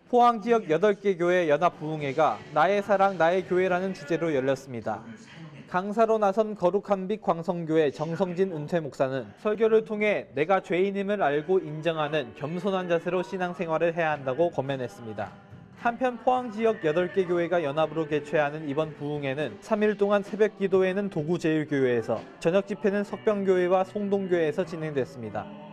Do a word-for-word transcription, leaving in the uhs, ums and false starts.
포항 지역 여덟 개 교회 연합 부흥회가 나의 사랑 나의 교회라는 주제로 열렸습니다. 강사로 나선 거룩한 빛 광성교회 정성진 은퇴 목사는 설교를 통해 내가 죄인임을 알고 인정하는 겸손한 자세로 신앙생활을 해야 한다고 권면했습니다. 한편 포항 지역 여덟 개 교회가 연합으로 개최하는 이번 부흥회는 삼 일 동안 새벽 기도회는 도구제일교회에서, 저녁 집회는 석병교회와 송동교회에서 진행됐습니다.